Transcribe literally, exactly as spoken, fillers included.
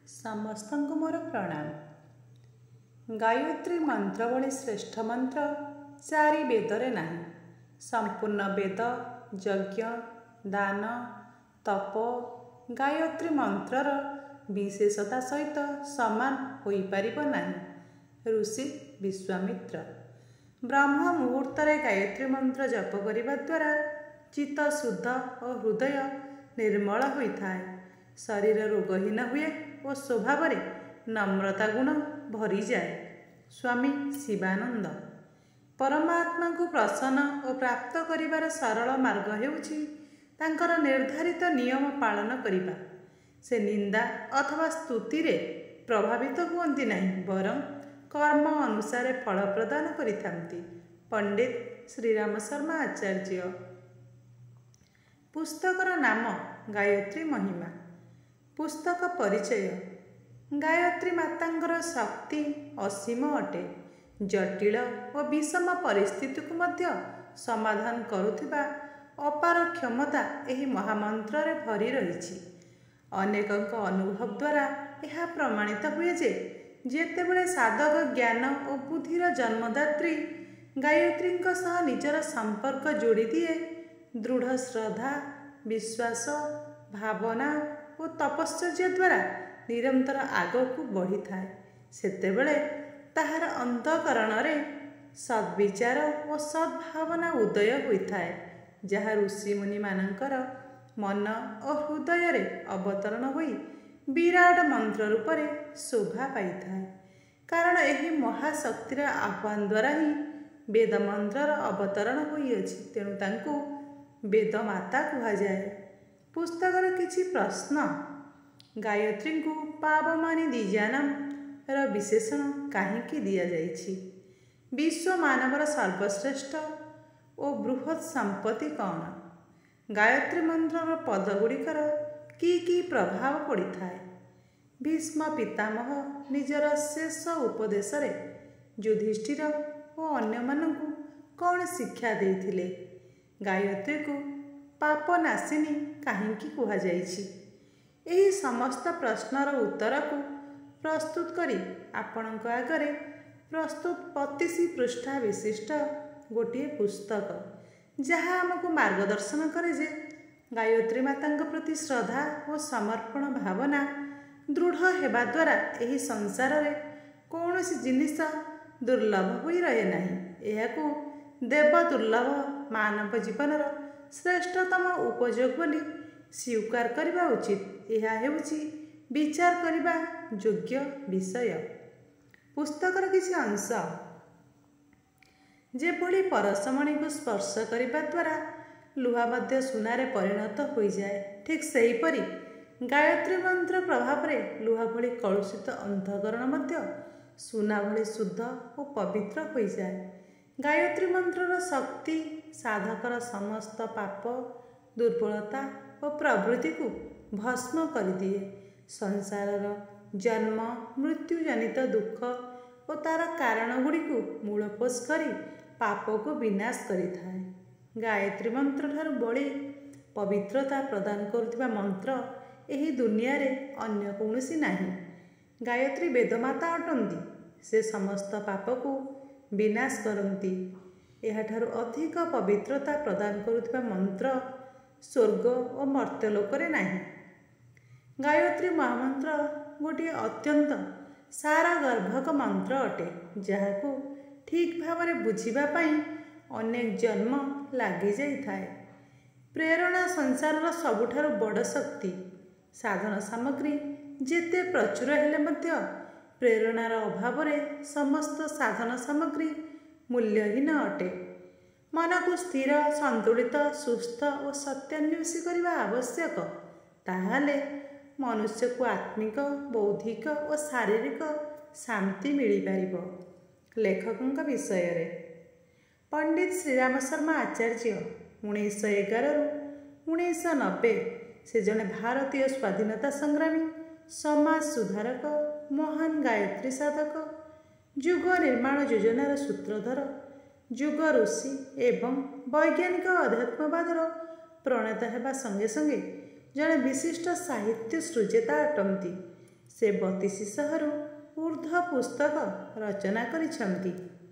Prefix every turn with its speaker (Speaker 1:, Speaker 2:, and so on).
Speaker 1: ସମସ୍ତଙ୍କୁ ମୋର ପ୍ରଣାମ। ଗାୟତ୍ରୀ ମନ୍ତ୍ର ଭଳି ଶ୍ରେଷ୍ଠ ମନ୍ତ୍ର ଚାରି ବେଦରେ ନାହିଁ। ସମ୍ପୂର୍ଣ୍ଣ ବେଦ, ଯଜ୍ଞ, ଦାନ, ତପ ଗାୟତ୍ରୀ ମନ୍ତ୍ରର ବିଶେଷତା ସହିତ ସମାନ ହୋଇପାରିବ ନାହିଁ। ଋଷି ବିଶ୍ୱାମିତ୍ର। ବ୍ରହ୍ମ ମୁହୂର୍ତ୍ତରେ ଗାୟତ୍ରୀ ମନ୍ତ୍ର ଜପ କରିବା ଦ୍ୱାରା ଚିତ୍ତ ଶୁଦ୍ଧ ଓ ହୃଦୟ ନିର୍ମଳ ହୋଇଥାଏ। ଶରୀର ରୋଗହୀନ ହୁଏ ଓ ସ୍ୱଭାବରେ ନମ୍ରତା ଗୁଣ ଭରିଯାଏ। ସ୍ୱାମୀ ଶିବାନନ୍ଦ। ପରମାତ୍ମାଙ୍କୁ ପ୍ରସନ୍ନ ଓ ପ୍ରାପ୍ତ କରିବାର ସରଳ ମାର୍ଗ ହେଉଛି ତାଙ୍କର ନିର୍ଦ୍ଧାରିତ ନିୟମ ପାଳନ କରିବା। ସେ ନିନ୍ଦା ଅଥବା ସ୍ତୁତିରେ ପ୍ରଭାବିତ ହୁଅନ୍ତି ନାହିଁ, ବରଂ କର୍ମ ଅନୁସାରେ ଫଳ ପ୍ରଦାନ କରିଥାନ୍ତି। ପଣ୍ଡିତ ଶ୍ରୀରାମ ଶର୍ମା ଆଚାର୍ଯ୍ୟ। ପୁସ୍ତକର ନାମ ଗାୟତ୍ରୀ ମହିମା। ପୁସ୍ତକ ପରିଚୟ। ଗାୟତ୍ରୀ ମାତାଙ୍କର ଶକ୍ତି ଅସୀମ ଅଟେ। ଜଟିଳ ଓ ବିଷମ ପରିସ୍ଥିତିକୁ ମଧ୍ୟ ସମାଧାନ କରୁଥିବା ଅପାର କ୍ଷମତା ଏହି ମହାମନ୍ତ୍ରରେ ଭରି ରହିଛି। ଅନେକଙ୍କ ଅନୁଭବ ଦ୍ୱାରା ଏହା ପ୍ରମାଣିତ ହୁଏ ଯେ ଯେତେବେଳେ ସାଧକ ଜ୍ଞାନ ଓ ବୁଦ୍ଧିର ଜନ୍ମଦାତ୍ରୀ ଗାୟତ୍ରୀଙ୍କ ସହ ନିଜର ସମ୍ପର୍କ ଯୋଡ଼ି ଦିଏ, ଦୃଢ଼ ଶ୍ରଦ୍ଧା, ବିଶ୍ୱାସ, ଭାବନା ଓ ତପଶ୍ଚର୍ଯ୍ୟା ଦ୍ୱାରା ନିରନ୍ତର ଆଗକୁ ବଢ଼ିଥାଏ, ସେତେବେଳେ ତାହାର ଅନ୍ତଃକରଣରେ ସଦ୍ବିଚାର ଓ ସଦ୍ଭାବନା ଉଦୟ ହୋଇଥାଏ, ଯାହା ଋଷିମୁନିମାନଙ୍କର ମନ ଓ ହୃଦୟରେ ଅବତରଣ ହୋଇ ବିରାଟ ମନ୍ତ୍ର ରୂପରେ ଶୋଭା ପାଇଥାଏ। କାରଣ ଏହି ମହାଶକ୍ତିର ଆହ୍ୱାନ ଦ୍ୱାରା ହିଁ ବେଦ ମନ୍ତ୍ରର ଅବତରଣ ହୋଇଅଛି, ତେଣୁ ତାଙ୍କୁ ବେଦମାତା କୁହାଯାଏ। ପୁସ୍ତକର କିଛି ପ୍ରଶ୍ନ। ଗାୟତ୍ରୀଙ୍କୁ ପାବମାନି ଦ୍ୱିଜାନମ୍ ର ବିଶେଷଣ କାହିଁକି ଦିଆଯାଇଛି? ବିଶ୍ୱ ମାନବର ସର୍ବଶ୍ରେଷ୍ଠ ଓ ବୃହତ୍ ସମ୍ପତ୍ତି କ'ଣ? ଗାୟତ୍ରୀ ମନ୍ତ୍ରର ପଦଗୁଡ଼ିକର କି କି ପ୍ରଭାବ ପଡ଼ିଥାଏ? ଭୀଷ୍ମ ପିତାମହ ନିଜର ଶେଷ ଉପଦେଶରେ ଯୁଧିଷ୍ଠିର ଓ ଅନ୍ୟମାନଙ୍କୁ କ'ଣ ଶିକ୍ଷା ଦେଇଥିଲେ? ଗାୟତ୍ରୀକୁ ପାପନାଶିନୀ କାହିଁକି କୁହାଯାଇଛି? ଏହି ସମସ୍ତ ପ୍ରଶ୍ନର ଉତ୍ତରକୁ ପ୍ରସ୍ତୁତ କରି ଆପଣଙ୍କ ଆଗରେ ପ୍ରସ୍ତୁତ ପଚିଶ ପୃଷ୍ଠା ବିଶିଷ୍ଟ ଗୋଟିଏ ପୁସ୍ତକ, ଯାହା ଆମକୁ ମାର୍ଗଦର୍ଶନ କରେ ଯେ ଗାୟତ୍ରୀ ମାତାଙ୍କ ପ୍ରତି ଶ୍ରଦ୍ଧା ଓ ସମର୍ପଣ ଭାବନା ଦୃଢ଼ ହେବା ଦ୍ୱାରା ଏହି ସଂସାରରେ କୌଣସି ଜିନିଷ ଦୁର୍ଲଭ ହୋଇ ରହେ ନାହିଁ। ଏହାକୁ ଦେବ ଦୁର୍ଲଭ ମାନବ ଜୀବନର ଶ୍ରେଷ୍ଠତମ ଉପଯୋଗ ବୋଲି ସ୍ୱୀକାର କରିବା ଉଚିତ। ଏହା ହେଉଛି ବିଚାର କରିବା ଯୋଗ୍ୟ ବିଷୟ। ପୁସ୍ତକର କିଛି ଅଂଶ। ଯେଭଳି ପରଶମଣିକୁ ସ୍ପର୍ଶ କରିବା ଦ୍ୱାରା ଲୁହା ମଧ୍ୟ ସୁନାରେ ପରିଣତ ହୋଇଯାଏ, ଠିକ୍ ସେହିପରି ଗାୟତ୍ରୀ ମନ୍ତ୍ର ପ୍ରଭାବରେ ଲୁହା ଭଳି କଳୁଷିତ ଅନ୍ତଃକରଣ ମଧ୍ୟ ସୁନା ଭଳି ଶୁଦ୍ଧ ଓ ପବିତ୍ର ହୋଇଯାଏ। ଗାୟତ୍ରୀ ମନ୍ତ୍ରର ଶକ୍ତି ସାଧକର ସମସ୍ତ ପାପ, ଦୁର୍ବଳତା ଓ ପ୍ରବୃତ୍ତିକୁ ଭସ୍ମ କରିଦିଏ। ସଂସାରର ଜନ୍ମ ମୃତ୍ୟୁ ଜନିତ ଦୁଃଖ ଓ ତା'ର କାରଣଗୁଡ଼ିକୁ ମୂଳପୋଛ କରି ପାପକୁ ବିନାଶ କରିଥାଏ। ଗାୟତ୍ରୀ ମନ୍ତ୍ରଠାରୁ ବଳି ପବିତ୍ରତା ପ୍ରଦାନ କରୁଥିବା ମନ୍ତ୍ର ଏହି ଦୁନିଆରେ ଅନ୍ୟ କୌଣସି ନାହିଁ। ଗାୟତ୍ରୀ ବେଦମାତା ଅଟନ୍ତି। ସେ ସମସ୍ତ ପାପକୁ ବିନାଶ କରନ୍ତି। ଏହାଠାରୁ ଅଧିକ ପବିତ୍ରତା ପ୍ରଦାନ କରୁଥିବା ମନ୍ତ୍ର ସ୍ୱର୍ଗ ଓ ମର୍ତ୍ତ୍ୟଲୋକରେ ନାହିଁ। ଗାୟତ୍ରୀ ମହାମନ୍ତ୍ର ଗୋଟିଏ ଅତ୍ୟନ୍ତ ସାରଗର୍ଭକ ମନ୍ତ୍ର ଅଟେ, ଯାହାକୁ ଠିକ୍ ଭାବରେ ବୁଝିବା ପାଇଁ ଅନେକ ଜନ୍ମ ଲାଗିଯାଇଥାଏ। ପ୍ରେରଣା ସଂସାରର ସବୁଠାରୁ ବଡ଼ ଶକ୍ତି। ସାଧନ ସାମଗ୍ରୀ ଯେତେ ପ୍ରଚୁର ହେଲେ ମଧ୍ୟ ପ୍ରେରଣାର ଅଭାବରେ ସମସ୍ତ ସାଧନ ସାମଗ୍ରୀ ମୂଲ୍ୟହୀନ ଅଟେ। ମନକୁ ସ୍ଥିର, ସନ୍ତୁଳିତ, ସୁସ୍ଥ ଓ ସତ୍ୟାନ୍ୱେଷୀ କରିବା ଆବଶ୍ୟକ। ତାହେଲେ ମନୁଷ୍ୟକୁ ଆତ୍ମିକ, ବୌଦ୍ଧିକ ଓ ଶାରୀରିକ ଶାନ୍ତି ମିଳିପାରିବ। ଲେଖକଙ୍କ ବିଷୟରେ। ପଣ୍ଡିତ ଶ୍ରୀରାମ ଶର୍ମା ଆଚାର୍ଯ୍ୟ। ଉଣେଇଶହ ଏଗାରରୁ ଉଣେଇଶହ ନବେ ସେ ଜଣେ ଭାରତୀୟ ସ୍ୱାଧୀନତା ସଂଗ୍ରାମୀ, ସମାଜ ସୁଧାରକ, ମହାନ ଗାୟତ୍ରୀ ସାଧକ, ଯୁଗ ନିର୍ମାଣ ଯୋଜନାର ସୂତ୍ରଧର, ଯୁଗ ଋଷି ଏବଂ ବୈଜ୍ଞାନିକ ଅଧ୍ୟାତ୍ମବାଦର ପ୍ରଣେତା ହେବା ସଙ୍ଗେ ସଙ୍ଗେ ଜଣେ ବିଶିଷ୍ଟ ସାହିତ୍ୟ ସୃଜେତା ଅଟନ୍ତି। ସେ ବତିଶି ଶହରୁ ଉର୍ଦ୍ଧ୍ୱ ପୁସ୍ତକ ରଚନା କରିଛନ୍ତି।